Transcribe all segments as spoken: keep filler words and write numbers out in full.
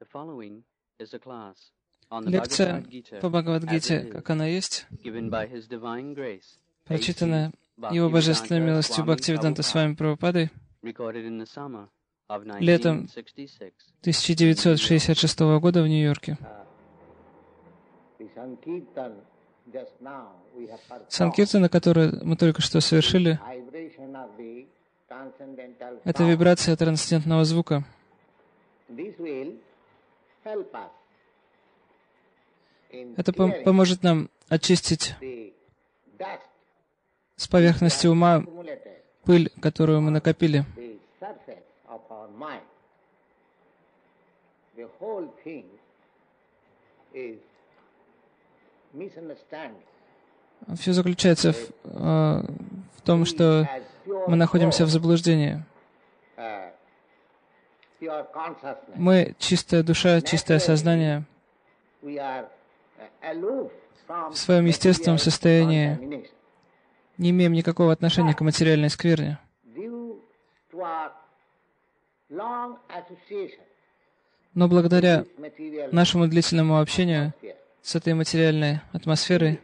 Лекция по Бхагавад-гите, как она есть, прочитанная Его Божественной милостью Бхактивиданта Свами Прабхупадой летом тысяча девятьсот шестьдесят шестого года в Нью-Йорке. Санкиртана, которую мы только что совершили, это вибрация трансцендентного звука. Это пом- поможет нам очистить с поверхности ума пыль, которую мы накопили. Все заключается в, э, в том, что мы находимся в заблуждении. Мы чистая душа, чистое сознание. В своем естественном состоянии не имеем никакого отношения к материальной скверне. Но благодаря нашему длительному общению с этой материальной атмосферой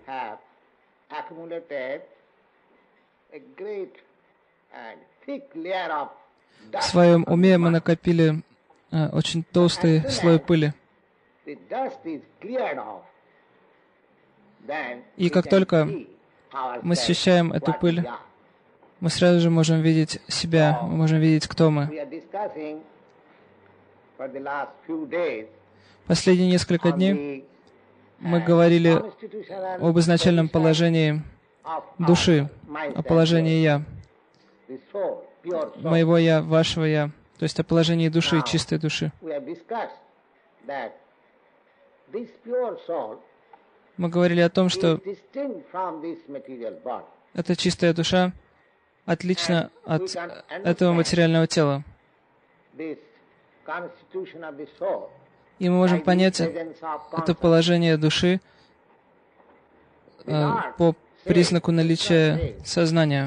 в своем уме мы накопили э, очень толстый слой пыли. И как только мы счищаем эту пыль, мы сразу же можем видеть себя, мы можем видеть, кто мы. Последние несколько дней мы говорили об изначальном положении души, о положении «я», моего «я», вашего «я», то есть о положении души, чистой души. Мы говорили о том, что эта чистая душа отлична от этого материального тела. И мы можем понять это положение души э, по признаку наличия сознания.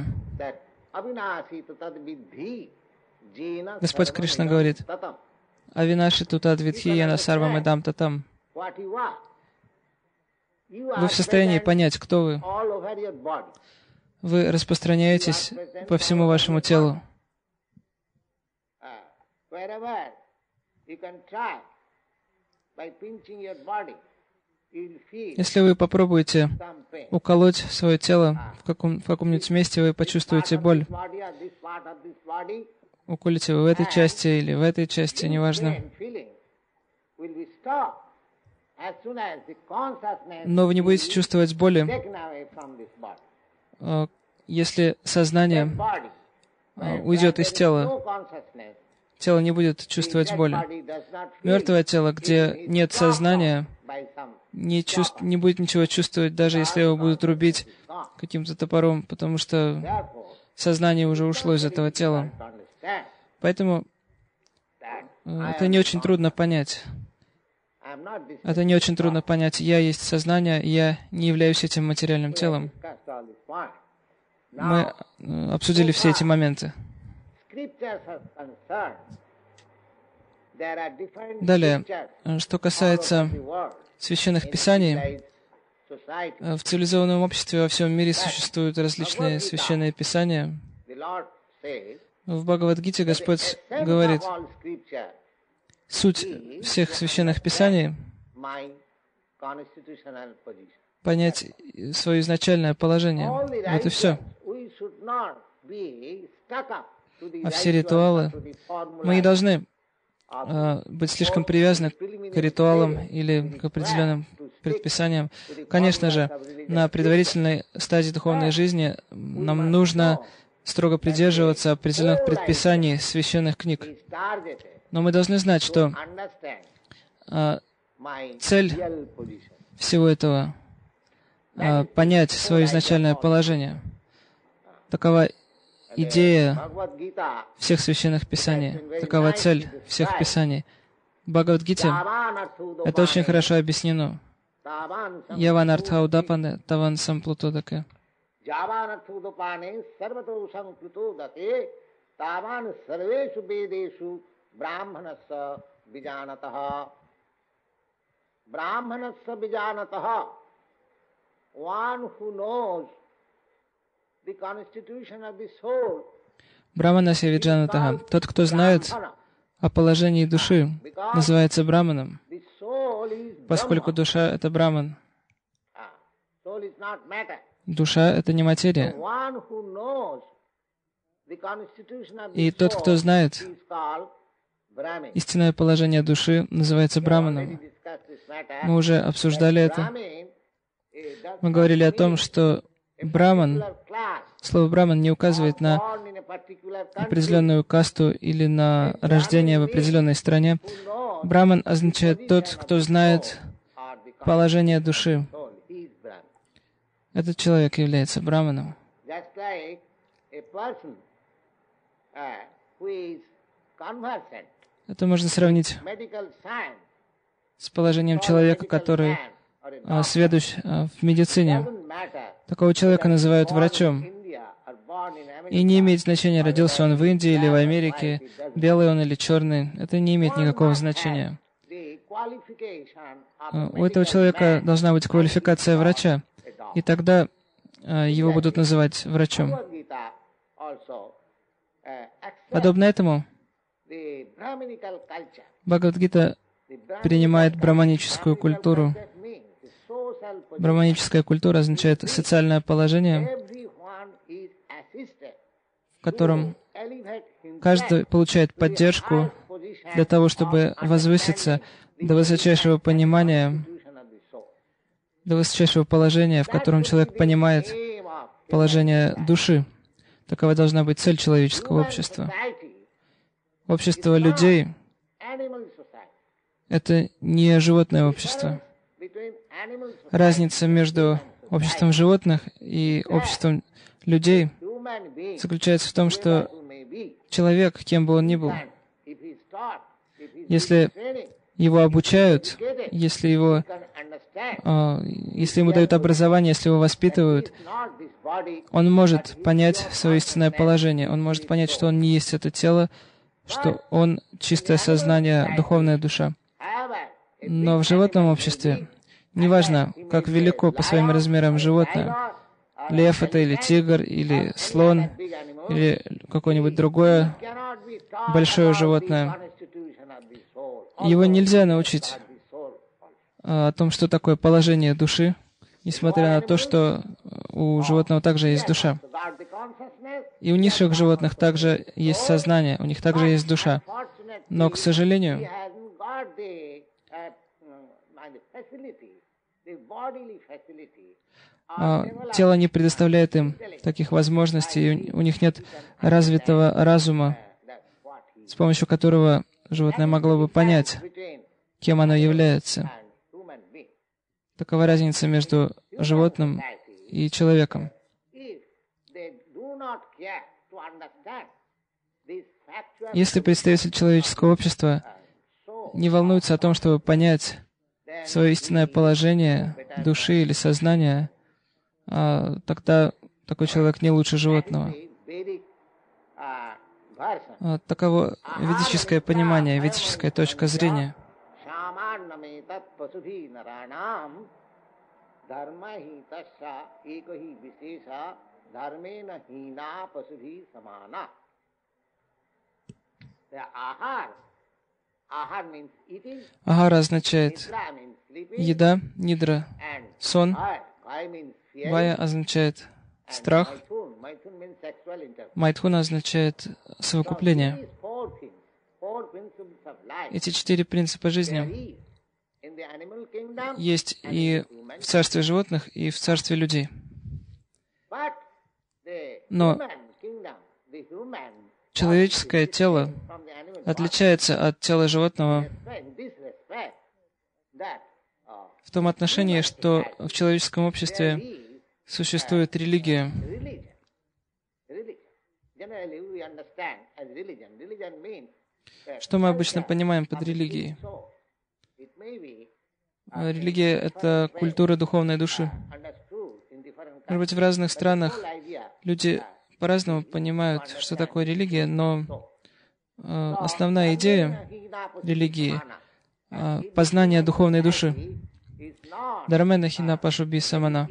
Господь Кришна говорит: «Авинаши тутадвидхи яна сарвам идам татам». Вы в состоянии понять, кто вы. Вы распространяетесь по всему вашему телу. Если вы попробуете уколоть свое тело в, каком, в каком-нибудь месте, вы почувствуете боль. Уколите вы в этой части или в этой части, неважно. Но вы не будете чувствовать боли, если сознание уйдет из тела. Тело не будет чувствовать боли. Мертвое тело, где нет сознания, не, чувств... не будет ничего чувствовать, даже если его будут рубить каким-то топором, потому что сознание уже ушло из этого тела. Поэтому это не очень трудно понять. Это не очень трудно понять. Я есть сознание, я не являюсь этим материальным телом. Мы обсудили все эти моменты. Далее, что касается священных писаний, в цивилизованном обществе во всем мире существуют различные священные писания. В Бхагавад-гите Господь говорит, суть всех священных писаний — понять свое изначальное положение. Вот и все. А все ритуалы, мы не должны э, быть слишком привязаны к ритуалам или к определенным предписаниям. Конечно же, на предварительной стадии духовной жизни нам нужно строго придерживаться определенных предписаний священных книг. Но мы должны знать, что э, цель всего этого э, — понять свое изначальное положение. Такова идея всех священных писаний. Такова цель всех писаний. В Бхагавад-гите это очень хорошо объяснено. Яван артха удапане, таван самплутодаке. Браманася виджанатаха, тот, кто знает о положении души, называется браманом, поскольку душа — это браман. Душа — это не материя. И тот, кто знает истинное положение души, называется браманом. Мы уже обсуждали это. Мы говорили о том, что браман, слово браман не указывает на определенную касту или на рождение в определенной стране. Браман означает тот, кто знает положение души. Этот человек является браманом. Это можно сравнить с положением человека, который а, сведущ а, в медицине. Такого человека называют врачом. И не имеет значения, родился он в Индии или в Америке, белый он или черный. Это не имеет никакого значения. У этого человека должна быть квалификация врача, и тогда а, его будут называть врачом. Подобно этому, Бхагавад-гита принимает браманическую культуру. Браманическая культура означает социальное положение, в котором каждый получает поддержку для того, чтобы возвыситься до высочайшего понимания, до высочайшего положения, в котором человек понимает положение души. Такова должна быть цель человеческого общества. Общество людей — это не животное общество. Разница между обществом животных и обществом людей заключается в том, что человек, кем бы он ни был, если его обучают, если его, э, если ему дают образование, если его воспитывают, он может понять свое истинное положение, он может понять, что он не есть это тело, что он чистое сознание, духовная душа. Но в животном обществе, неважно, как велико по своим размерам животное, лев это или тигр, или слон, или какое-нибудь другое большое животное, его нельзя научить о том, что такое положение души, несмотря на то, что у животного также есть душа. И у низших животных также есть сознание, у них также есть душа. Но, к сожалению, тело не предоставляет им таких возможностей, у них нет развитого разума, с помощью которого животное могло бы понять, кем оно является. Такова разница между животным и человеком. Если представитель человеческого общества не волнуется о том, чтобы понять свое истинное положение души или сознания, тогда такой человек не лучше животного. Таково ведическое понимание, ведическая точка зрения. Ахара означает еда, нидра — сон, вая означает страх, майтхуна означает совокупление. Эти четыре принципа жизни есть и в царстве животных, и в царстве людей. Но человеческое тело отличается от тела животного в том отношении, что в человеческом обществе существует религия. Что мы обычно понимаем под религией? Религия — это культура духовной души. Может быть, в разных странах люди по-разному понимают, что такое религия, но э, основная идея религии а, познания духовной души. Дарамена хина пашуби самана.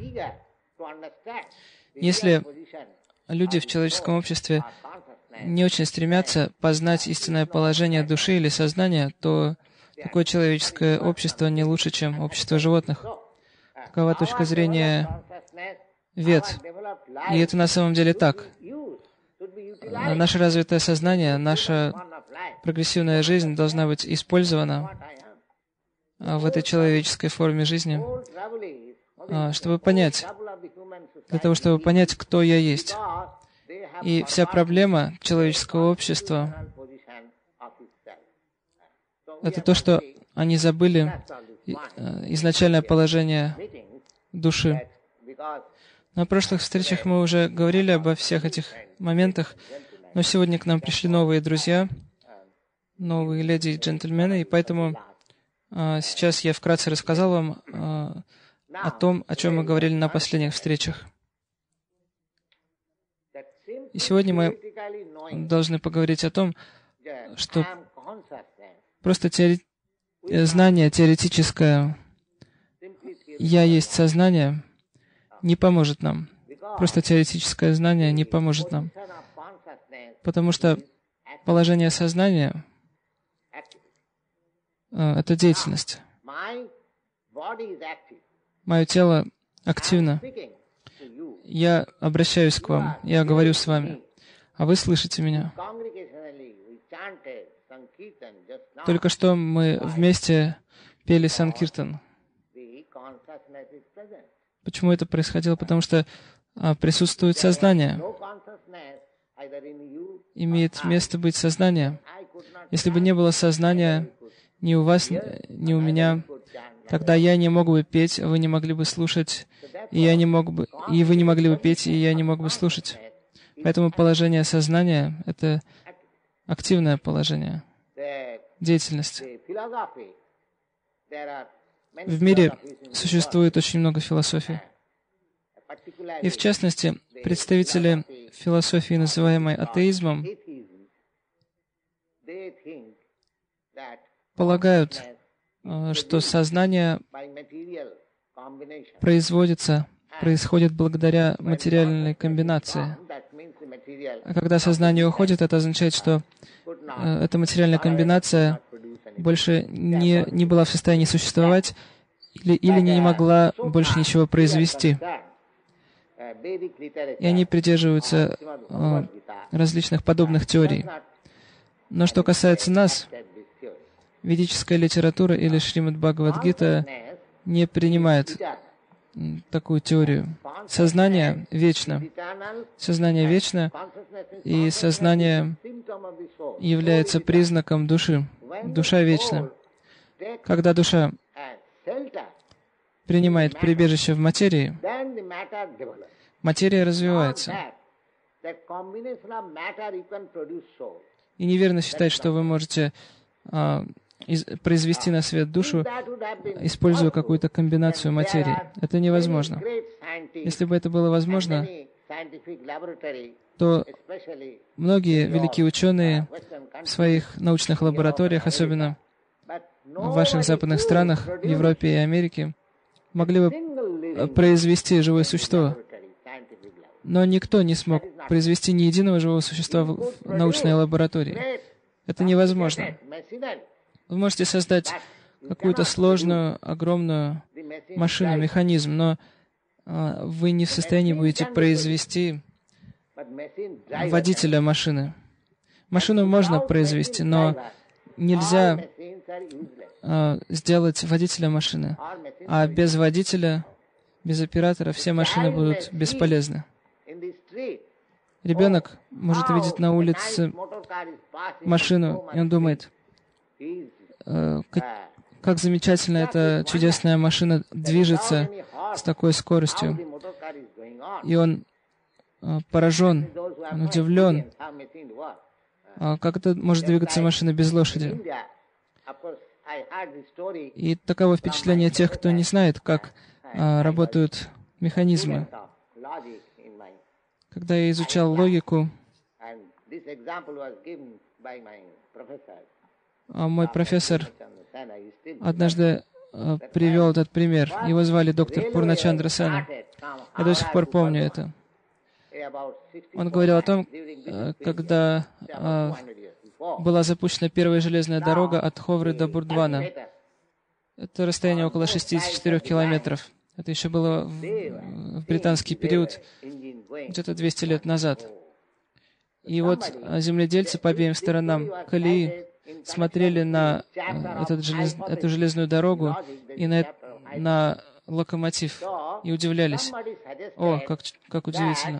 Если люди в человеческом обществе не очень стремятся познать истинное положение души или сознания, то такое человеческое общество не лучше, чем общество животных. Такова точка зрения Вед. И это на самом деле так. Наше развитое сознание, наша прогрессивная жизнь должна быть использована в этой человеческой форме жизни, чтобы понять, для того, чтобы понять, кто я есть. И вся проблема человеческого общества — это то, что они забыли изначальное положение души. На прошлых встречах мы уже говорили обо всех этих моментах, но сегодня к нам пришли новые друзья, новые леди и джентльмены, и поэтому а, сейчас я вкратце рассказал вам а, о том, о чем мы говорили на последних встречах. И сегодня мы должны поговорить о том, что просто теори... знание теоретическое «я есть сознание» не поможет нам. Просто теоретическое знание не поможет нам. Потому что положение сознания — это деятельность. Мое тело активно. Я обращаюсь к вам, я говорю с вами, а вы слышите меня. Только что мы вместе пели Санкиртан. Почему это происходило? Потому что а, присутствует сознание. Имеет место быть сознание. Если бы не было сознания ни у вас, ни у меня, тогда я не мог бы петь, вы не могли бы слушать, и я не мог бы, и вы не могли бы петь, и я не мог бы слушать. Поэтому положение сознания — это активное положение, деятельность. В мире существует очень много философий. И в частности, представители философии, называемой атеизмом, полагают, что сознание производится, происходит благодаря материальной комбинации. А когда сознание уходит, это означает, что эта материальная комбинация больше не, не была в состоянии существовать или, или не могла больше ничего произвести. И они придерживаются э, различных подобных теорий. Но что касается нас, ведическая литература или Шримад Бхагавад-гита не принимает такую теорию. Сознание вечно. Сознание вечно, и сознание является признаком души. Душа вечна. Когда душа принимает прибежище в материи, материя развивается. И неверно считать, что вы можете а, из, произвести на свет душу, используя какую-то комбинацию материи. Это невозможно. Если бы это было возможно, то многие великие ученые в своих научных лабораториях, особенно в ваших западных странах, в Европе и Америке, могли бы произвести живое существо. Но никто не смог произвести ни единого живого существа в научной лаборатории. Это невозможно. Вы можете создать какую-то сложную, огромную машину, механизм, но а, вы не в состоянии будете произвести водителя машины. Машину можно произвести, но нельзя а, сделать водителя машины. А без водителя, без оператора все машины будут бесполезны. Ребенок может видеть на улице машину, и он думает, э, как, как замечательно эта чудесная машина движется с такой скоростью. И он э, поражен, он удивлен, э, как это может двигаться машина без лошади. И таково впечатление тех, кто не знает, как э, работают механизмы. Когда я изучал логику, А мой профессор однажды а, привел этот пример. Его звали доктор Пурначандра Сена. Я до сих пор помню это. Он говорил о том, когда а, была запущена первая железная дорога от Ховры до Бурдвана. Это расстояние около шестидесяти четырёх километров. Это еще было в, в британский период, где-то двести лет назад. И вот земледельцы по обеим сторонам колеи смотрели на этот желез, эту железную дорогу и на, на локомотив и удивлялись. О, как, как удивительно.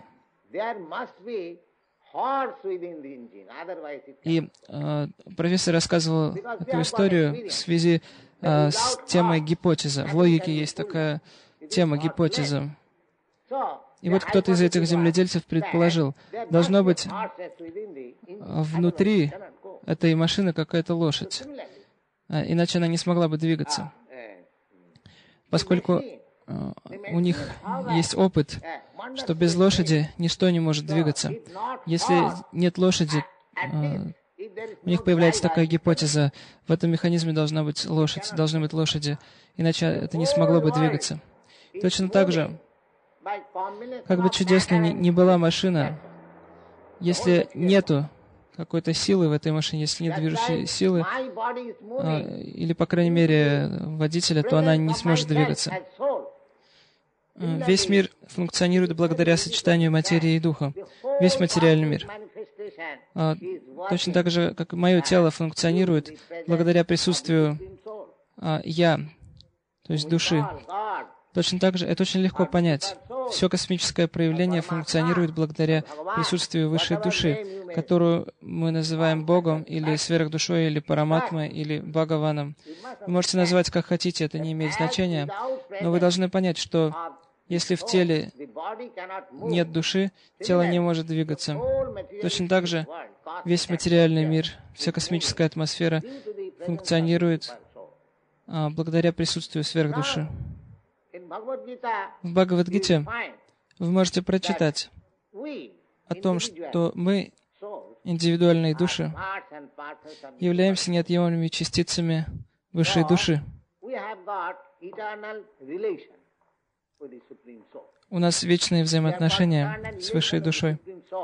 И э, профессор рассказывал эту историю в связи э, с темой гипотеза. В логике есть такая тема гипотеза. И вот кто-то из этих земледельцев предположил, должно быть внутри этой машины какая-то лошадь, иначе она не смогла бы двигаться. Поскольку у них есть опыт, что без лошади ничто не может двигаться. Если нет лошади, у них появляется такая гипотеза, в этом механизме должна быть лошадь, должны быть лошади, иначе это не смогло бы двигаться. Точно так же, как бы чудесно ни, ни была машина, если нету какой-то силы в этой машине, если нет движущей силы, а, или, по крайней мере, водителя, то она не сможет двигаться. Весь мир функционирует благодаря сочетанию материи и духа. Весь материальный мир. А, точно так же, как и мое тело функционирует благодаря присутствию а, «я», то есть души. Точно так же, это очень легко понять. Все космическое проявление функционирует благодаря присутствию высшей души, которую мы называем Богом, или сверхдушой, или Параматмой, или Бхагаваном. Вы можете назвать как хотите, это не имеет значения, но вы должны понять, что если в теле нет души, тело не может двигаться. Точно так же весь материальный мир, вся космическая атмосфера функционирует а, благодаря присутствию сверхдуши. В Бхагавад-гите вы можете прочитать о том, что мы, индивидуальные души, являемся неотъемлемыми частицами высшей души. У нас вечные взаимоотношения с высшей душой.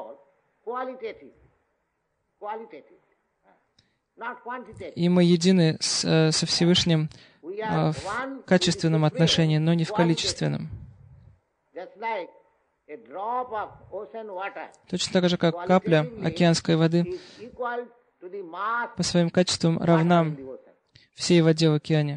И мы едины с, со Всевышним в качественном отношении, но не в количественном. Точно так же, как капля океанской воды по своим качествам равна всей воде в океане.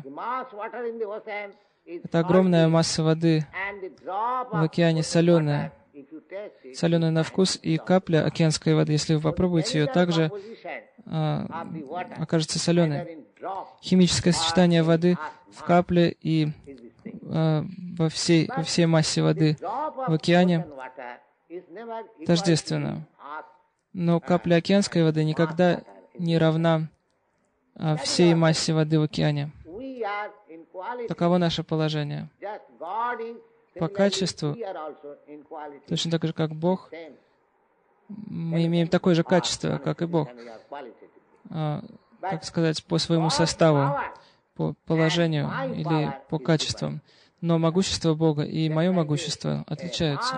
Это огромная масса воды в океане соленая, соленая на вкус, и капля океанской воды, если вы попробуете ее, также а, окажется соленой. Химическое сочетание воды в капле и а, во, всей, во всей массе воды в океане тождественно. Но капля океанской воды никогда не равна а, всей массе воды в океане. Таково наше положение. По качеству, точно так же, как Бог, мы имеем такое же качество, как и Бог. А, как сказать, по своему составу, по положению или по качествам. Но могущество Бога и мое могущество отличаются.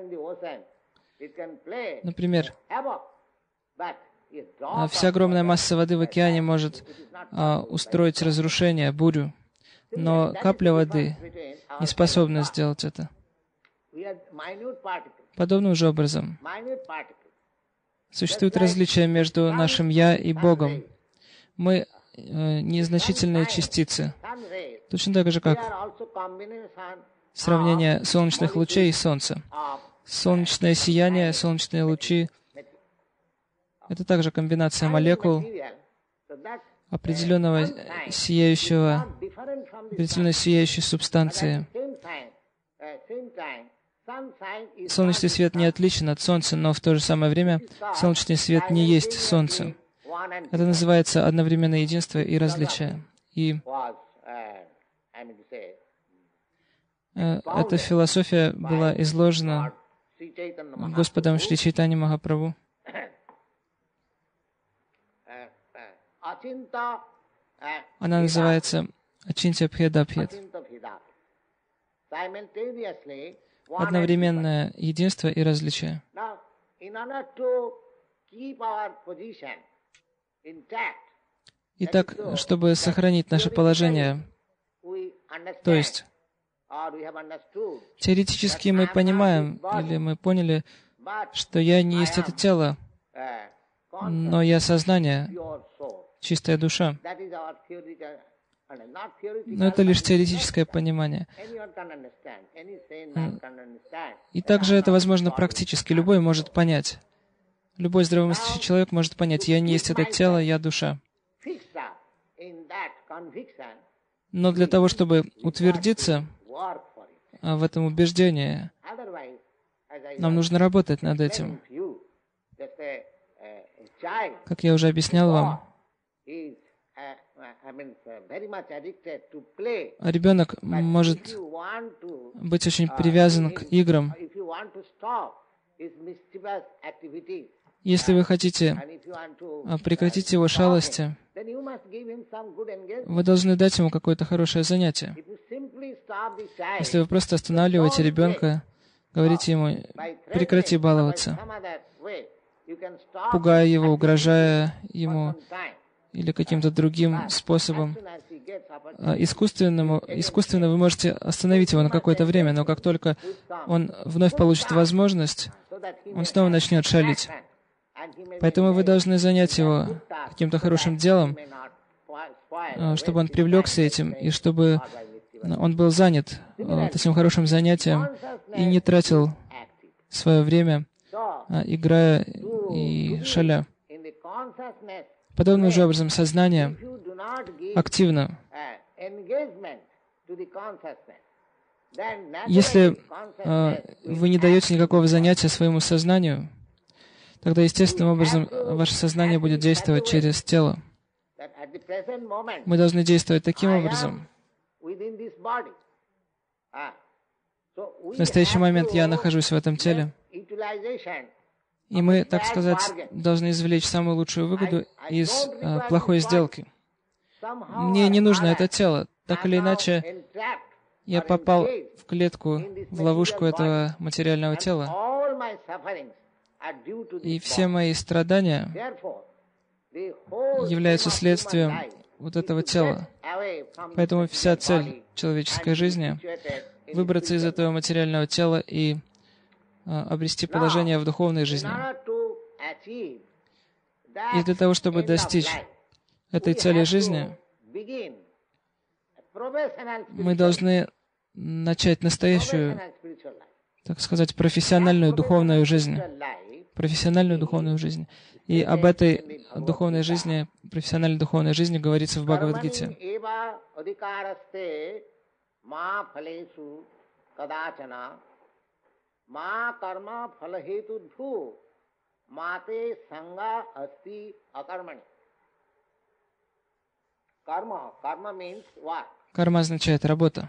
Например, вся огромная масса воды в океане может а, устроить разрушение, бурю, но капля воды не способна сделать это. Подобным же образом существует различие между нашим «я» и Богом. Мы э, незначительные частицы, точно так же, как сравнение солнечных лучей и Солнца. Солнечное сияние, солнечные лучи — это также комбинация молекул определенного сияющего, определенной сияющей субстанции. Солнечный свет не отличен от Солнца, но в то же самое время солнечный свет не есть Солнце. Это называется одновременное единство и различие. И э, эта философия была изложена Господом Шри Чайтанья Махапрабху. Она называется Ачинтя Бхедабхед. Одновременное единство и различие. Итак, чтобы сохранить наше положение, то есть теоретически мы понимаем, или мы поняли, что я не есть это тело, но я сознание, чистая душа. Но это лишь теоретическое понимание. И также это возможно практически. Любой может понять. Любой здравомыслящий человек может понять, я не есть это тело, я душа. Но для того, чтобы утвердиться в этом убеждении, нам нужно работать над этим. Как я уже объяснял вам, ребенок может быть очень привязан к играм. Если вы хотите прекратить его шалости, вы должны дать ему какое-то хорошее занятие. Если вы просто останавливаете ребенка, говорите ему, прекрати баловаться, пугая его, угрожая ему или каким-то другим способом, искусственному, искусственно вы можете остановить его на какое-то время, но как только он вновь получит возможность, он снова начнет шалить. Поэтому вы должны занять его каким-то хорошим делом, чтобы он привлекся этим, и чтобы он был занят этим хорошим занятием и не тратил свое время, играя и шаля. Подобным же образом сознание активно. Если вы не даете никакого занятия своему сознанию, тогда естественным образом ваше сознание будет действовать через тело. Мы должны действовать таким образом. В настоящий момент я нахожусь в этом теле, и мы, так сказать, должны извлечь самую лучшую выгоду из э, плохой сделки. Мне не нужно это тело. Так или иначе, я попал в клетку, в ловушку этого материального тела. И все мои страдания являются следствием вот этого тела. Поэтому вся цель человеческой жизни — выбраться из этого материального тела и а, обрести положение в духовной жизни. И для того, чтобы достичь этой цели жизни, мы должны начать настоящую, так сказать, профессиональную духовную жизнь. Профессиональную духовную жизнь. И об этой духовной жизни, профессиональной духовной жизни говорится в Бхагавад-гите. Карма означает работа.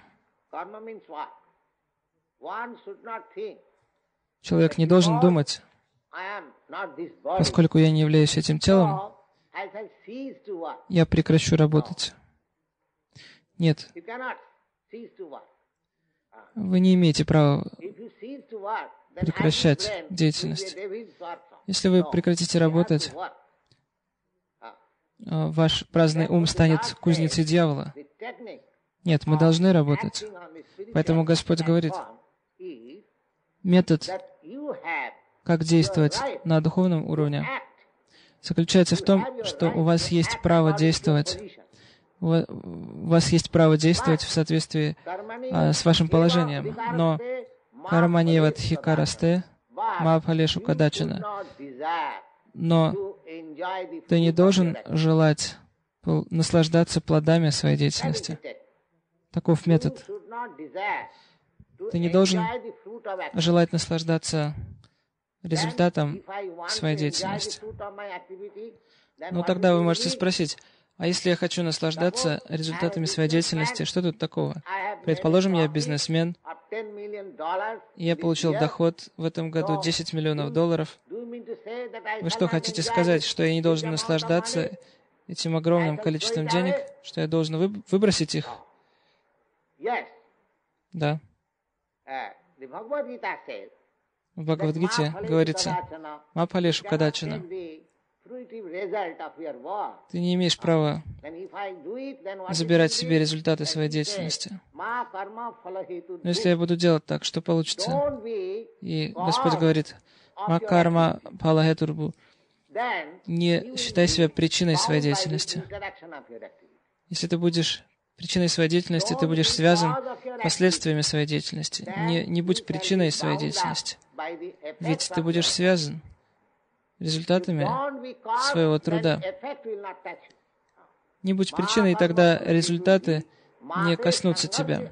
Человек не должен думать, поскольку я не являюсь этим телом, я прекращу работать. Нет. Вы не имеете права прекращать деятельность. Если вы прекратите работать, ваш праздный ум станет кузницей дьявола. Нет, мы должны работать. Поэтому Господь говорит, метод, как действовать на духовном уровне, заключается в том, что у вас есть право действовать. У вас есть право действовать в соответствии а, с вашим положением. Но карманьева дхикарасте мапхалешу кадачана. Но ты не должен желать наслаждаться плодами своей деятельности. Таков метод. Ты не должен желать наслаждаться результатом своей деятельности. Ну, тогда вы можете спросить, а если я хочу наслаждаться результатами своей деятельности, что тут такого? Предположим, я бизнесмен, и я получил доход в этом году десять миллионов долларов. Вы что, хотите сказать, что я не должен наслаждаться этим огромным количеством денег, что я должен выбросить их? Да. В Бхагавад-гите говорится: «Мапалешу кадачана». Ты не имеешь права забирать себе результаты своей деятельности. Но если я буду делать так, что получится? И Господь говорит: «Ма карма палахетурбу». Не считай себя причиной своей деятельности. Если ты будешь причиной своей деятельности, ты будешь связан последствиями своей деятельности. Не, не будь причиной своей деятельности. Ведь ты будешь связан результатами своего труда. Не будь причиной, и тогда результаты не коснутся тебя.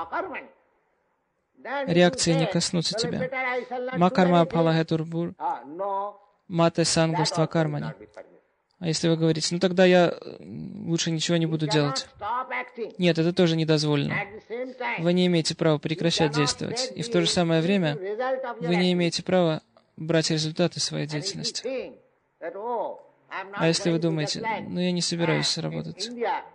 Реакции не коснутся тебя. Макарма палахетурбур мате сангуства кармани. А если вы говорите: ну тогда я лучше ничего не буду делать. Нет, это тоже недозволено. Вы не имеете права прекращать действовать. И в то же самое время вы не имеете права брать результаты своей деятельности. А если вы думаете: ну я не собираюсь работать.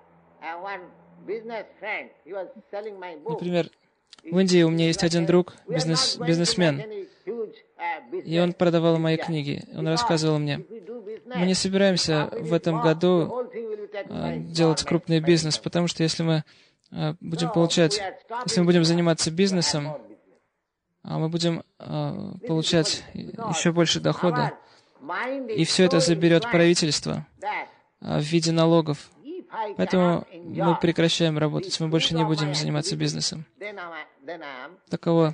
Например, в Индии у меня есть один друг, бизнес, бизнесмен, и он продавал мои книги. Он рассказывал мне: мы не собираемся в этом году э, делать крупный бизнес, потому что если мы э, будем получать, если мы будем заниматься бизнесом, а мы будем э, получать еще больше дохода, и все это заберет правительство э, в виде налогов. Поэтому мы прекращаем работать, мы больше не будем заниматься бизнесом. Таково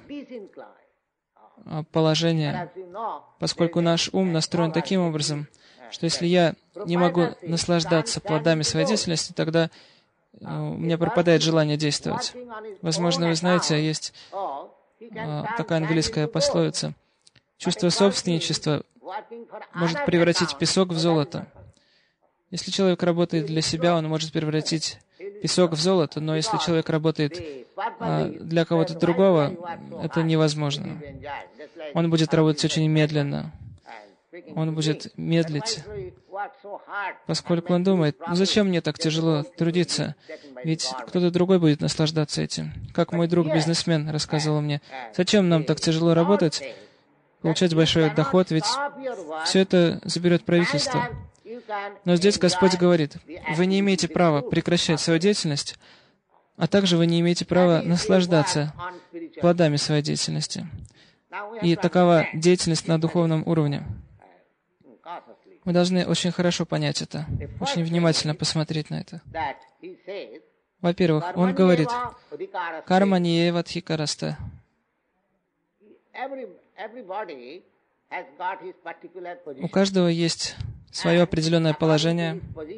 положение, поскольку наш ум настроен таким образом, что если я не могу наслаждаться плодами своей деятельности, тогда у меня пропадает желание действовать. Возможно, вы знаете, есть такая английская пословица: чувство собственничества может превратить песок в золото. Если человек работает для себя, он может превратить песок в золото, но если человек работает а, для кого-то другого, это невозможно. Он будет работать очень медленно. Он будет медлить, поскольку он думает: ну зачем мне так тяжело трудиться? Ведь кто-то другой будет наслаждаться этим. Как мой друг-бизнесмен рассказывал мне: зачем нам так тяжело работать, получать большой доход, ведь все это заберет правительство. Но здесь Господь говорит: вы не имеете права прекращать свою деятельность, а также вы не имеете права наслаждаться плодами своей деятельности. И такова деятельность на духовном уровне. Мы должны очень хорошо понять это, очень внимательно посмотреть на это. Во-первых, он говорит: «Карма ниева дхикараста». У каждого есть свое определенное положение,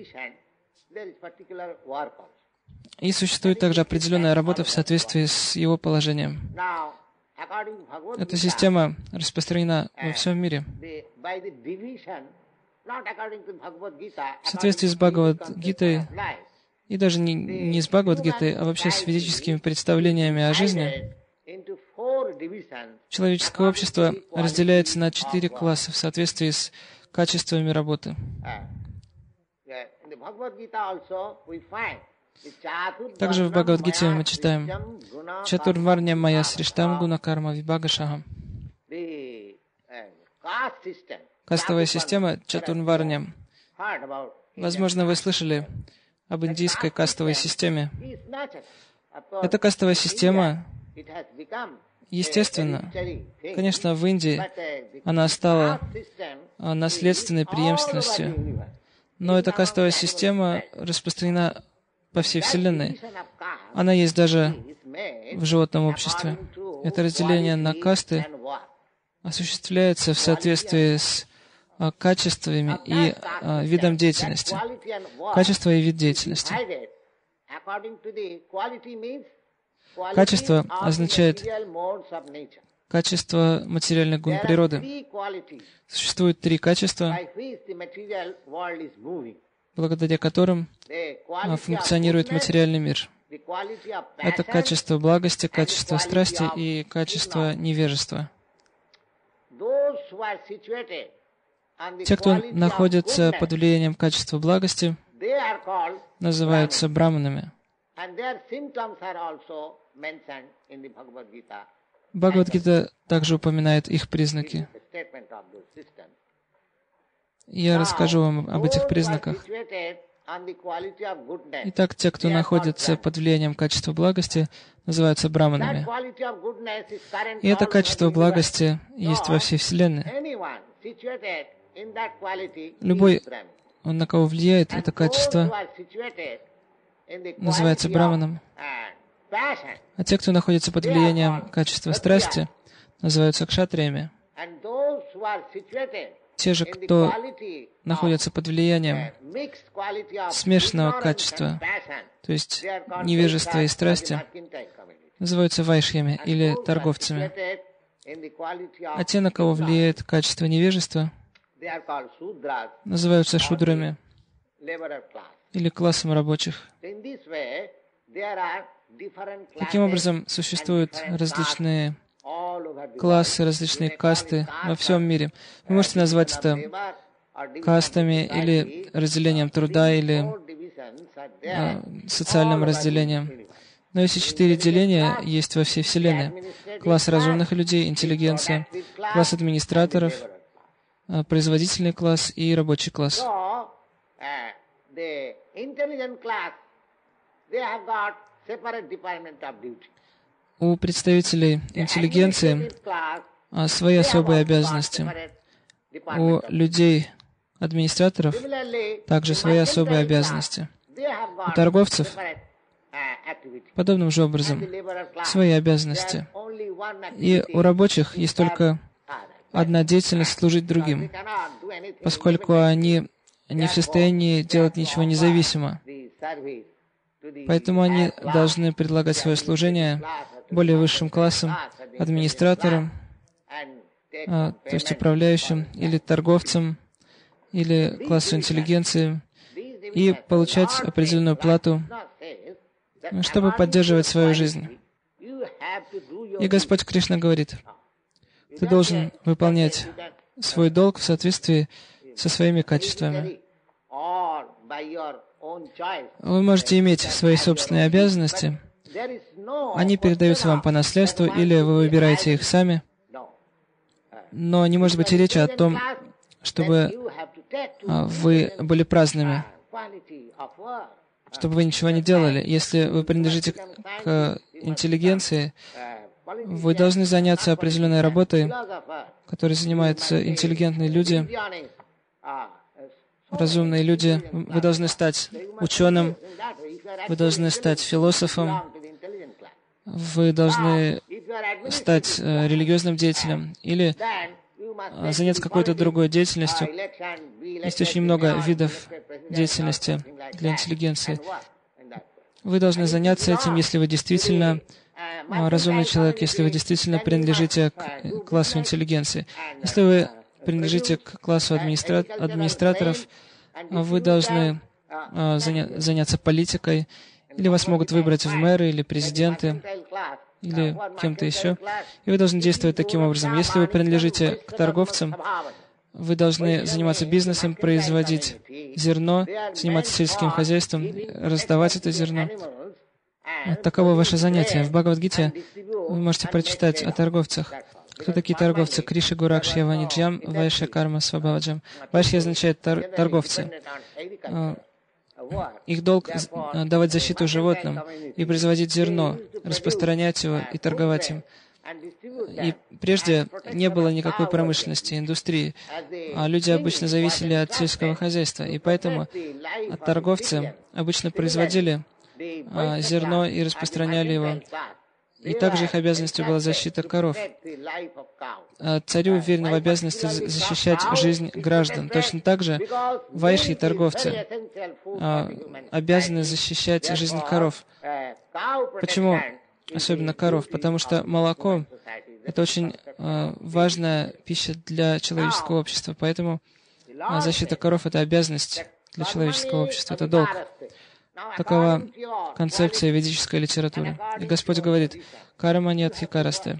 и существует также определенная работа в соответствии с его положением. Эта система распространена во всем мире. В соответствии с Бхагавад-гитой, и даже не, не с Бхагавад-гитой, а вообще с ведическими представлениями о жизни, человеческое общество разделяется на четыре класса в соответствии с качествами работы. Также в Бхагавад-гите мы читаем: «Чатурварня мая сриштам гуна карма вибагашахам». Кастовая система Чатурварня. Возможно, вы слышали об индийской кастовой системе. Эта кастовая система, естественно, конечно, в Индии она стала наследственной преемственностью, но эта кастовая система распространена по всей Вселенной. Она есть даже в животном обществе. Это разделение на касты осуществляется в соответствии с а, качествами и а, видом деятельности. Качество и вид деятельности. Качество означает качество материальных гун природы. Существует три качества, благодаря которым функционирует материальный мир. Это качество благости, качество страсти и качество невежества. Те, кто находится под влиянием качества благости, называются браманами. Бхагавад-гита также упоминает их признаки. Я расскажу вам об этих признаках. Итак, те, кто находится под влиянием качества благости, называются браманами. И это качество благости есть во всей Вселенной. Любой, он на кого влияет, это качество называется браманом. А те, кто находится под влиянием качества страсти, называются кшатриями. Те же, кто находится под влиянием смешанного качества, то есть невежества и страсти, называются вайшьями или торговцами. А те, на кого влияет качество невежества, называются шудрами или классом рабочих. Таким образом, существуют различные классы, различные касты во всем мире. Вы можете назвать это кастами или разделением труда, или э, социальным разделением. Но эти четыре деления есть во всей Вселенной. Класс разумных людей, интеллигенция, класс администраторов, э, производительный класс и рабочий класс. У представителей интеллигенции а, свои особые обязанности. У людей, администраторов, также свои особые обязанности. У торговцев подобным же образом свои обязанности. И у рабочих есть только одна деятельность — служить другим, поскольку они не в состоянии делать ничего независимо. Поэтому они должны предлагать свое служение более высшим классам, администраторам, а, то есть управляющим, или торговцам, или классу интеллигенции, и получать определенную плату, чтобы поддерживать свою жизнь. И Господь Кришна говорит: ты должен выполнять свой долг в соответствии со своими качествами. Вы можете иметь свои собственные обязанности, они передаются вам по наследству, или вы выбираете их сами, но не может быть и речи о том, чтобы вы были праздными, чтобы вы ничего не делали. Если вы принадлежите к интеллигенции, вы должны заняться определенной работой, которой занимаются интеллигентные люди, разумные люди. Вы должны стать ученым, вы должны стать философом, вы должны стать э, религиозным деятелем или э, заняться какой-то другой деятельностью. Есть очень много видов деятельности для интеллигенции. Вы должны заняться этим, если вы действительно э, разумный человек, если вы действительно принадлежите к классу интеллигенции. Если вы принадлежите к классу администра... администраторов, вы должны э, заня... заняться политикой, или вас могут выбрать в мэры, или президенты, или кем-то еще. И вы должны действовать таким образом. Если вы принадлежите к торговцам, вы должны заниматься бизнесом, производить зерно, заниматься сельским хозяйством, раздавать это зерно. Таково ваше занятие. В Бхагавад-гите вы можете прочитать о торговцах. Кто такие торговцы? Криши Гуракшья Ваниджьям Вайшья Карма Свабхаваджам. Вайшья означает тор торговцы. Их долг — давать защиту животным и производить зерно, распространять его и торговать им. И прежде не было никакой промышленности, индустрии, а люди обычно зависели от сельского хозяйства, и поэтому торговцы обычно производили а, зерно и распространяли его. И также их обязанностью была защита коров. А царю уверена в обязанности защищать жизнь граждан. Точно так же вайшьи торговцы а, обязаны защищать жизнь коров. Почему особенно коров? Потому что молоко — это очень а, важная пища для человеческого общества. Поэтому а, защита коров — это обязанность для человеческого общества, это долг. Такова концепция ведической литературы. И Господь говорит: «Карма нет хикарасте».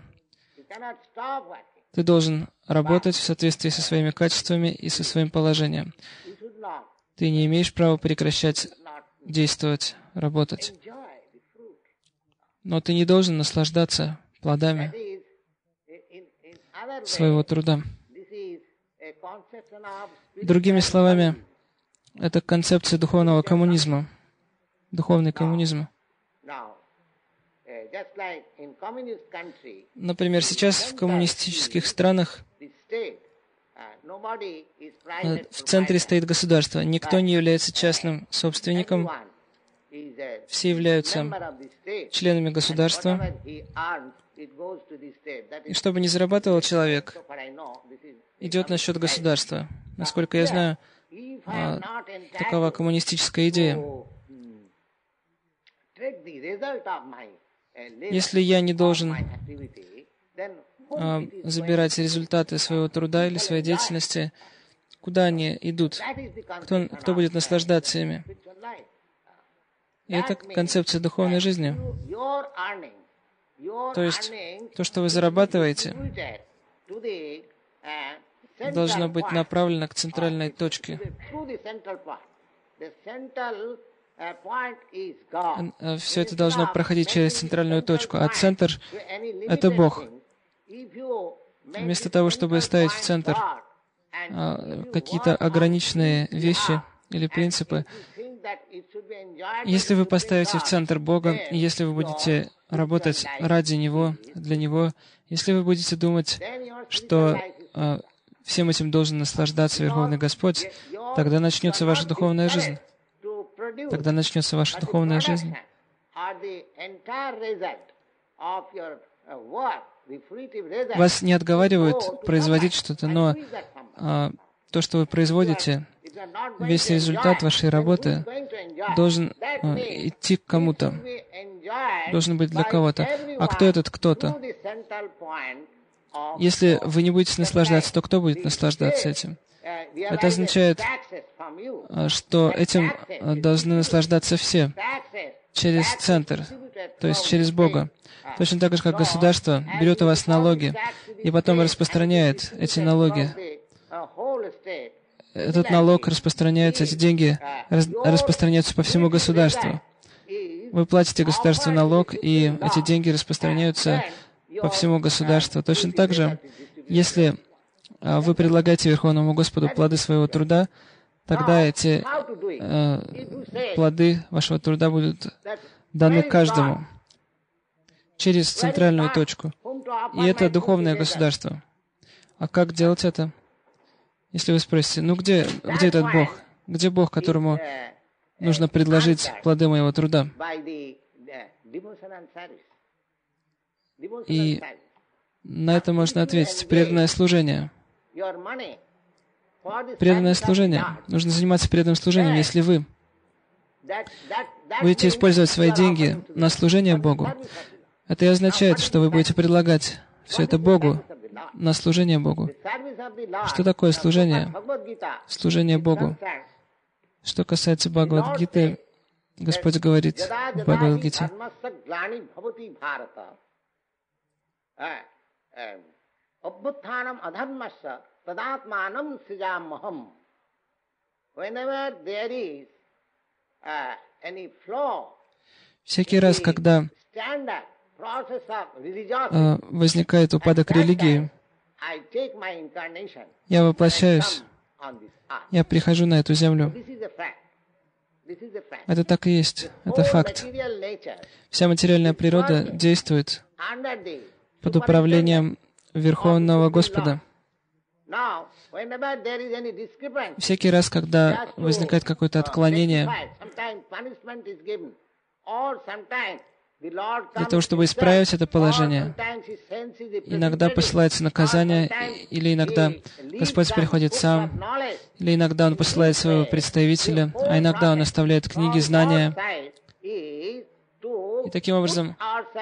Ты должен работать в соответствии со своими качествами и со своим положением. Ты не имеешь права прекращать действовать, работать. Но ты не должен наслаждаться плодами своего труда. Другими словами, это концепция духовного коммунизма, духовный коммунизм. Например, сейчас в коммунистических странах в центре стоит государство. Никто не является частным собственником. Все являются членами государства. И что бы ни зарабатывал человек, идет на счет государства. Насколько я знаю, такова коммунистическая идея. Если я не должен а, забирать результаты своего труда или своей деятельности, куда они идут? Кто, кто будет наслаждаться ими? И это концепция духовной жизни. То есть, то, что вы зарабатываете, должно быть направлено к центральной точке. Все это должно проходить через центральную точку, а центр — это Бог. Вместо того, чтобы ставить в центр а, какие-то ограниченные вещи или принципы, если вы поставите в центр Бога, и если вы будете работать ради Него, для Него, если вы будете думать, что а, всем этим должен наслаждаться Верховный Господь, тогда начнется ваша духовная жизнь. Тогда начнется ваша духовная жизнь. Вас не отговаривают производить что-то, но а, то, что вы производите, весь результат вашей работы должен а, идти к кому-то, должен быть для кого-то. А кто этот кто-то? Если вы не будете наслаждаться, то кто будет наслаждаться этим? Это означает, что этим должны наслаждаться все через центр, то есть через Бога. Точно так же, как государство берет у вас налоги и потом распространяет эти налоги. Этот налог распространяется, эти деньги распространяются по всему государству. Вы платите государству налог, и эти деньги распространяются по всему государству. Точно так же, если вы предлагаете Верховному Господу плоды своего труда, тогда эти э, плоды вашего труда будут даны каждому через центральную точку. И это духовное государство. А как делать это? Если вы спросите, ну где, где этот Бог? Где Бог, которому нужно предложить плоды моего труда? И на это можно ответить: преданное служение. Преданное служение. Нужно заниматься преданным служением. Если вы будете использовать свои деньги на служение Богу, это и означает, что вы будете предлагать все это Богу, на служение Богу. Что такое служение? Служение Богу. Что касается Бхагавад-гиты, Господь говорит в Бхагавад-гите: Abhuthanam adharmasya tadatmanam srijamaham. Whenever there is uh, any flaw, всякий раз, когда uh, возникает упадок религии, я воплощаюсь, я прихожу на эту землю. Это так и есть, это факт. Вся материальная природа действует под управлением Верховного Господа. Всякий раз, когда возникает какое-то отклонение, для того, чтобы исправить это положение, иногда посылается наказание, или иногда Господь приходит сам, или иногда Он посылает своего представителя, а иногда Он оставляет книги, знания. И таким образом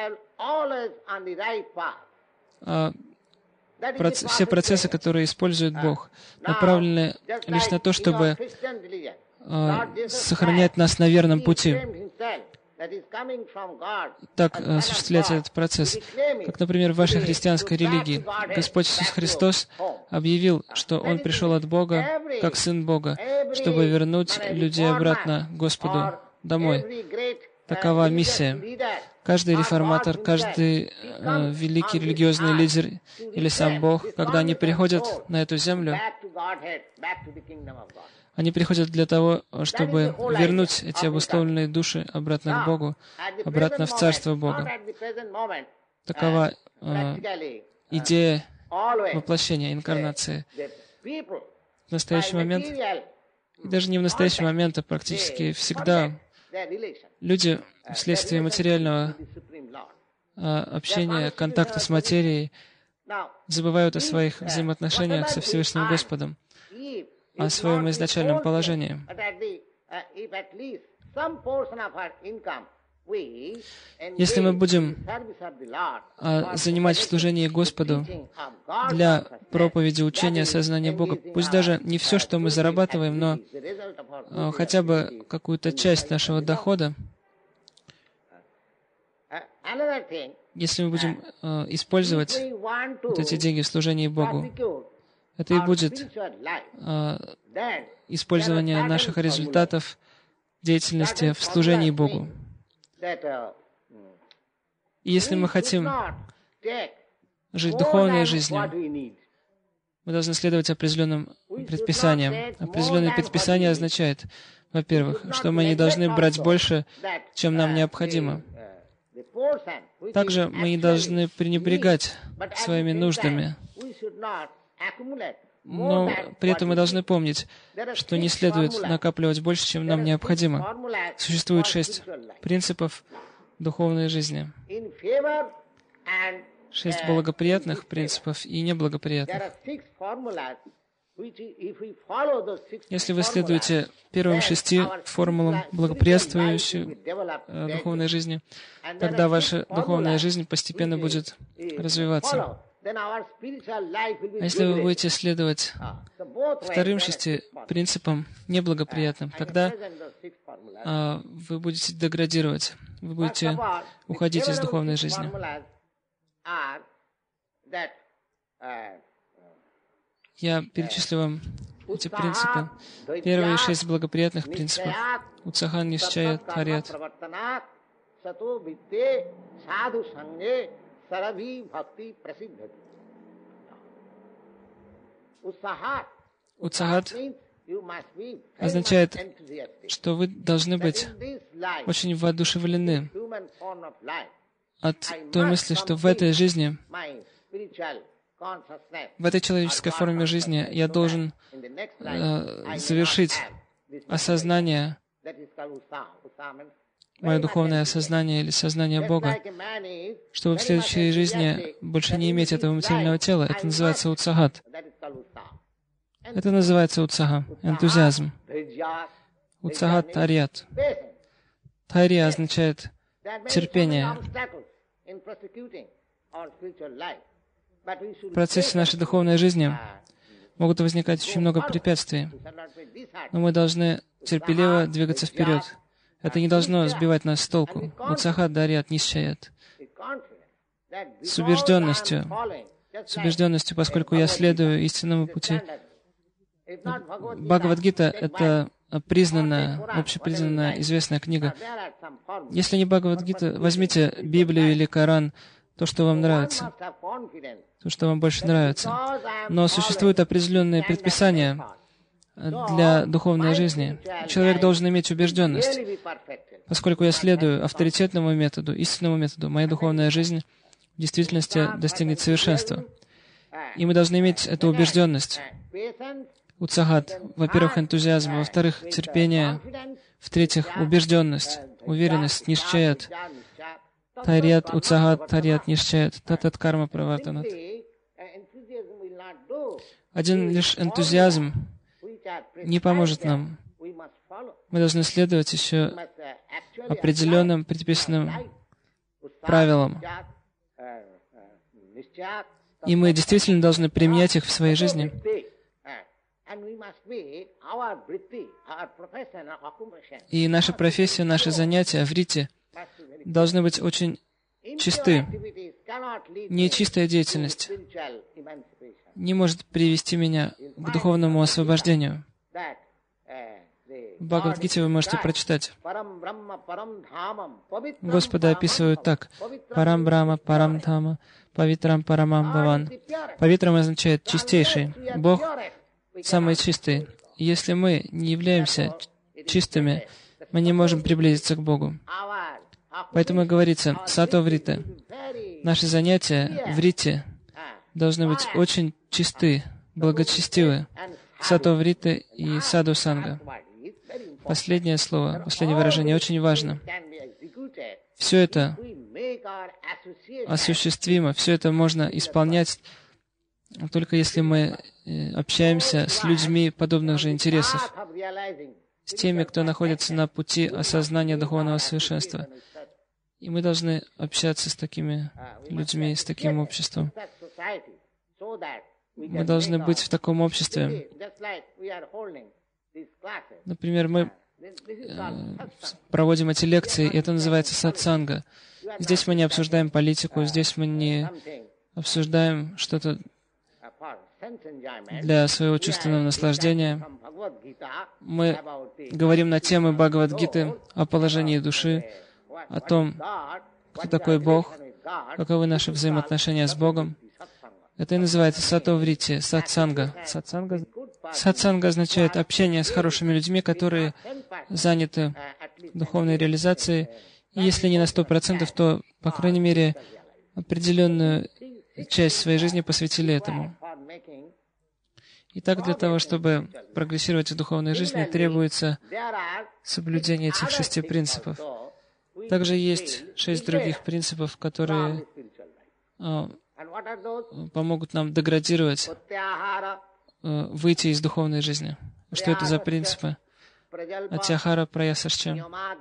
Проц... все процессы, которые использует Бог, направлены лишь на то, чтобы э, сохранять нас на верном пути. так осуществляется этот процесс. Как, например, в вашей христианской религии Господь Иисус Христос объявил, что Он пришел от Бога, как Сын Бога, чтобы вернуть людей обратно к Господу домой. Такова миссия. Каждый реформатор, каждый э, великий религиозный лидер или сам Бог, когда они приходят на эту землю, они приходят для того, чтобы вернуть эти обусловленные души обратно к Богу, обратно в Царство Бога. Такова э, идея воплощения, инкарнации. В настоящий момент, и даже не в настоящий момент, а практически всегда, люди вследствие материального а, общения, контакта с материей забывают о своих взаимоотношениях со Всевышним Господом, о своем изначальном положении. Если мы будем а, занимать в служении Господу для проповеди, учения, сознания Бога, пусть даже не все, что мы зарабатываем, но а, хотя бы какую-то часть нашего дохода, если мы будем а, использовать вот эти деньги в служении Богу, это и будет а, использование наших результатов деятельности в служении Богу. И если мы хотим жить духовной жизнью, мы должны следовать определенным предписаниям. Определенное предписание означает, во-первых, что мы не должны брать больше, чем нам необходимо. Также мы не должны пренебрегать своими нуждами. Но при этом мы должны помнить, что не следует накапливать больше, чем нам необходимо. Существует шесть принципов духовной жизни. Шесть благоприятных принципов и неблагоприятных. Если вы следуете первым шести формулам благоприятствующей э, духовной жизни, тогда ваша духовная жизнь постепенно будет развиваться. А если вы будете следовать вторым шести принципам неблагоприятным, тогда а, вы будете деградировать, вы будете уходить из духовной жизни. Я перечислю вам эти принципы. Первые шесть благоприятных принципов. Утсахан, нишчая, тарьят. Утсахат означает, что вы должны быть очень воодушевлены от той мысли, что в этой жизни, в этой человеческой форме жизни я должен э, завершить осознание, мое духовное осознание или сознание Бога, чтобы в следующей жизни больше не иметь этого материального тела. Это называется утсахат. Это называется утсаха, энтузиазм. Утсахат тарьят. Тарья означает терпение. В процессе нашей духовной жизни могут возникать очень много препятствий, но мы должны терпеливо двигаться вперед. Это не должно сбивать нас с толку. Утсахат дарьят нишчаят. С убежденностью, с убежденностью, поскольку я следую истинному пути. Бхагавад-гита — это признанная, общепризнанная, известная книга. Если не Бхагавад-гита, возьмите Библию или Коран, то, что вам нравится, то, что вам больше нравится. Но существуют определенные предписания для духовной жизни. Человек должен иметь убежденность. Поскольку я следую авторитетному методу, истинному методу, моя духовная жизнь в действительности достигнет совершенства. И мы должны иметь эту убежденность. Утсахат, во-первых, энтузиазм, во-вторых, терпение, в-третьих, убежденность, уверенность, нишчаят. Тарьят, утсахат, тарьят, нишчаят, татат карма правартанат. Один лишь энтузиазм не поможет нам. Мы должны следовать еще определенным предписанным правилам. И мы действительно должны применять их в своей жизни. И наша профессия, наши занятия, врити, должны быть очень чисты. Нечистая деятельность не может привести меня к духовному освобождению. В Бхагавад-гите вы можете прочитать. Господа описывают так. Парам Брахма, Парам Дхама, Павитрам Парамам Бхаван. Павитрам означает чистейший. Бог самый чистый. Если мы не являемся чистыми, мы не можем приблизиться к Богу. Поэтому говорится, сато врита. Наши занятия в рите должны быть очень чисты, благочестивы. Сато врита и саду санга. Последнее слово, последнее выражение очень важно. Все это осуществимо, все это можно исполнять только если мы общаемся с людьми подобных же интересов, с теми, кто находится на пути осознания духовного совершенства. И мы должны общаться с такими людьми, с таким обществом. Мы должны быть в таком обществе. Например, мы э, проводим эти лекции, и это называется сатсанга. Здесь мы не обсуждаем политику, здесь мы не обсуждаем что-то для своего чувственного наслаждения. Мы говорим на темы Бхагавад-гиты, о положении души, о том, кто такой Бог, каковы наши взаимоотношения с Богом. Это и называется сато-врити, сатсанга. Сатсанга, сатсанга означает общение с хорошими людьми, которые заняты духовной реализацией. И если не на сто процентов, то, по крайней мере, определенную часть своей жизни посвятили этому. Итак, для того, чтобы прогрессировать в духовной жизни, требуется соблюдение этих шести принципов. Также есть шесть других принципов, которые а, помогут нам деградировать, а, выйти из духовной жизни. Что это за принципы? Атьяхара праясашча.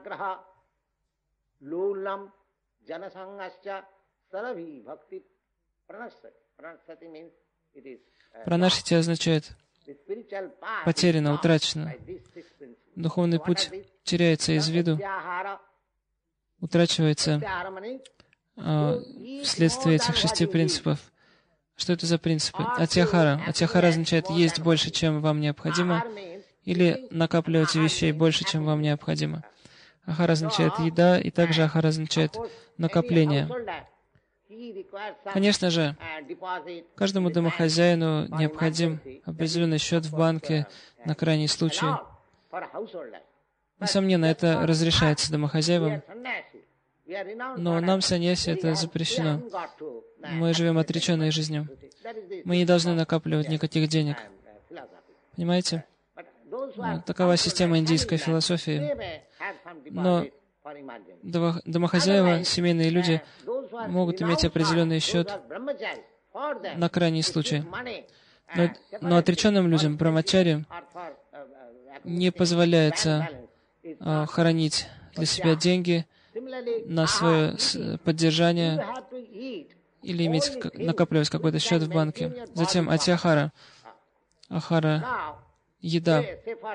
Пранашити означает потеряно, утрачено. Духовный путь теряется из виду, утрачивается а, вследствие этих шести принципов. Что это за принципы? Атьяхара. Атьяхара означает есть больше, чем вам необходимо, или накапливать вещей больше, чем вам необходимо. Ахара означает еда, и также ахара означает накопление. Конечно же, каждому домохозяину необходим определенный счет в банке на крайний случай. Несомненно, это разрешается домохозяевам, но нам, саньяси, это запрещено. Мы живем отреченной жизнью. Мы не должны накапливать никаких денег. Понимаете? Такова система индийской философии. Но домохозяева, семейные люди могут иметь определенный счет на крайний случай. Но, но отреченным людям, брамачари, не позволяется а, хранить для себя деньги на свое поддержание или иметь, накапливать какой-то счет в банке. Затем атьяхара. Ахара, еда.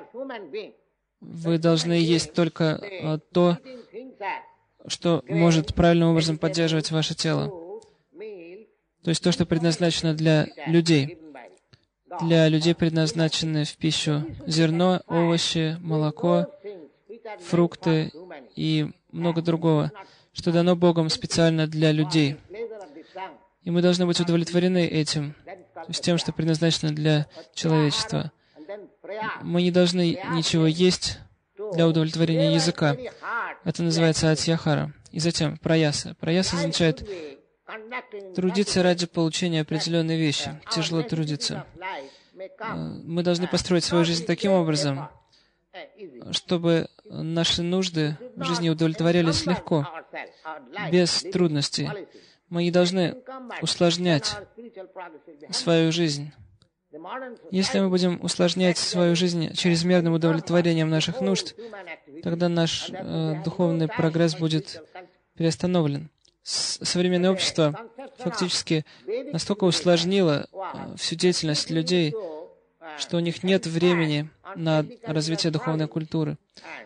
Вы должны есть только а, то, что может правильным образом поддерживать ваше тело. То есть то, что предназначено для людей. Для людей предназначены в пищу зерно, овощи, молоко, фрукты и много другого, что дано Богом специально для людей. И мы должны быть удовлетворены этим, то есть тем, что предназначено для человечества. Мы не должны ничего есть для удовлетворения языка. Это называется атьяхара. И затем праяса. Праяса означает трудиться ради получения определенной вещи. Тяжело трудиться. Мы должны построить свою жизнь таким образом, чтобы наши нужды в жизни удовлетворялись легко, без трудностей. Мы не должны усложнять свою жизнь. Если мы будем усложнять свою жизнь чрезмерным удовлетворением наших нужд, тогда наш э, духовный прогресс будет переостановлен. С современное общество фактически настолько усложнило э, всю деятельность людей, что у них нет времени на развитие духовной культуры.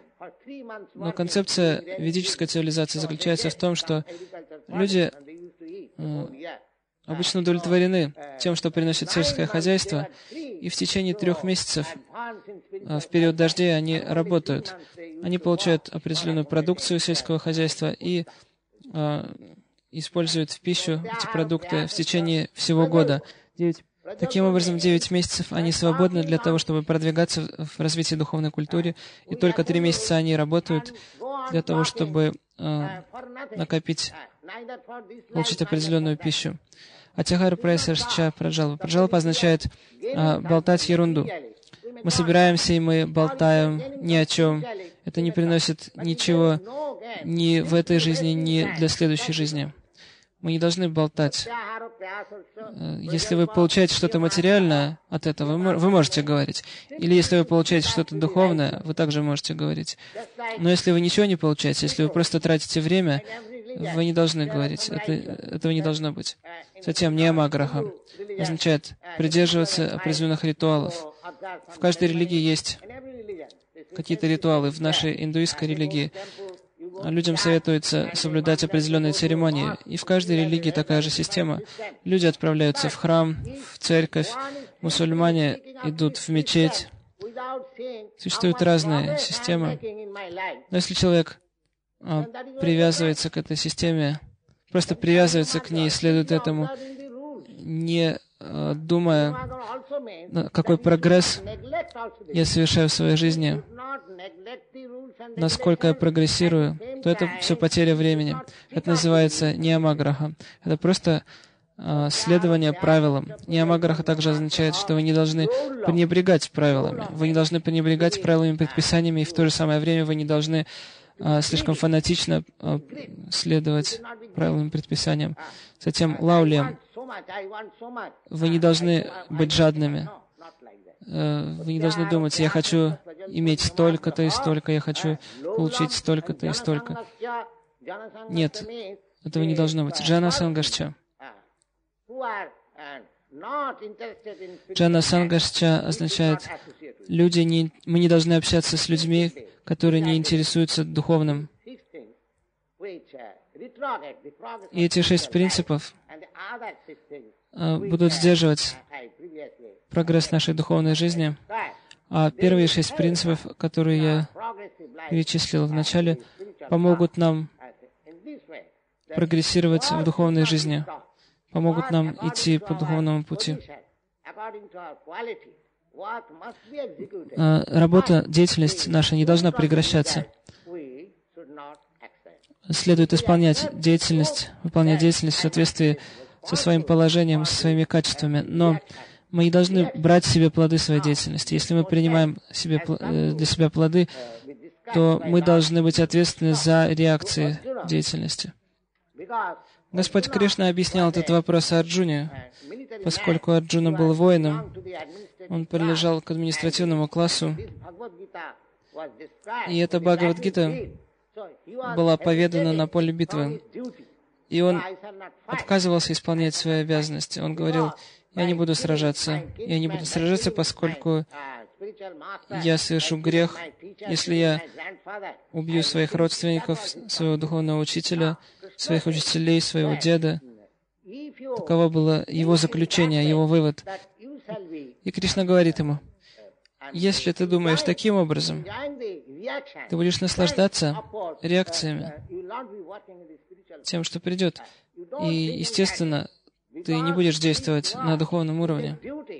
Но концепция ведической цивилизации заключается в том, что люди э, обычно удовлетворены тем, что приносит сельское хозяйство, и в течение трех месяцев э, в период дождей они работают. Они получают определенную продукцию сельского хозяйства и э, используют в пищу эти продукты в течение всего года. Таким образом, девять месяцев они свободны для того, чтобы продвигаться в развитии духовной культуры, и только три месяца они работают для того, чтобы э, накопить, получить определенную пищу. Атихара Прайсарча Праджалпа. Праджалпа означает э, болтать ерунду. Мы собираемся и мы болтаем ни о чем. Это не приносит ничего ни в этой жизни, ни для следующей жизни. Мы не должны болтать. Если вы получаете что-то материальное от этого, вы можете говорить. Или если вы получаете что-то духовное, вы также можете говорить. Но если вы ничего не получаете, если вы просто тратите время, вы не должны говорить. Это, этого не должно быть. Затем ниямаграха означает придерживаться определенных ритуалов. В каждой религии есть какие-то ритуалы. В нашей индуистской религии людям советуется соблюдать определенные церемонии. И в каждой религии такая же система. Люди отправляются в храм, в церковь, мусульмане идут в мечеть. Существуют разные системы. Но если человек а, привязывается к этой системе, просто привязывается к ней, следует этому, не а, думая, какой прогресс я совершаю в своей жизни, насколько я прогрессирую, то это все потеря времени. Это называется ниямаграха. Это просто э, следование правилам. Ниямаграха также означает, что вы не должны пренебрегать правилами. Вы не должны пренебрегать правилами, предписаниями, и в то же самое время вы не должны э, слишком фанатично э, следовать правилам и предписаниям. Затем лаулиям. Вы не должны быть жадными. Вы не должны думать, я хочу иметь столько-то и столько, я хочу получить столько-то и столько. Нет, этого не должно быть. Джана Сангашча. Джана Сангашча означает, люди не, мы не должны общаться с людьми, которые не интересуются духовным. И эти шесть принципов а, будут сдерживать прогресс нашей духовной жизни. А первые шесть принципов, которые я перечислил в начале, помогут нам прогрессировать в духовной жизни, помогут нам идти по духовному пути. А, работа, деятельность наша не должна прекращаться. Следует исполнять деятельность, выполнять деятельность в соответствии со своим положением, со своими качествами. Но мы не должны брать себе плоды своей деятельности. Если мы принимаем себе, для себя плоды, то мы должны быть ответственны за реакции деятельности. Господь Кришна объяснял этот вопрос Арджуне. Поскольку Арджуна был воином, он принадлежал к административному классу, и эта Бхагавад-гита была поведана на поле битвы. И он отказывался исполнять свои обязанности. Он говорил, я не буду сражаться. Я не буду сражаться, поскольку я совершу грех, если я убью своих родственников, своего духовного учителя, своих учителей, своего деда. Таково было его заключение, его вывод. И Кришна говорит ему, если ты думаешь таким образом, ты будешь наслаждаться реакциями, тем, что придет. И, естественно, ты не будешь действовать на духовном уровне.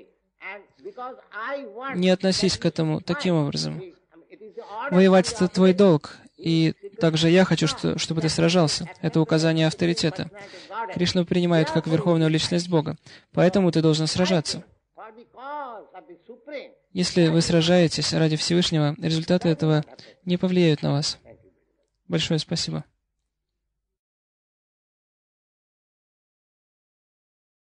Не относись к этому таким образом. Воевать — это твой долг. И также я хочу, что, чтобы ты сражался. Это указание авторитета. Кришну принимают как верховную личность Бога. Поэтому ты должен сражаться. Если вы сражаетесь ради Всевышнего, результаты этого не повлияют на вас. Большое спасибо.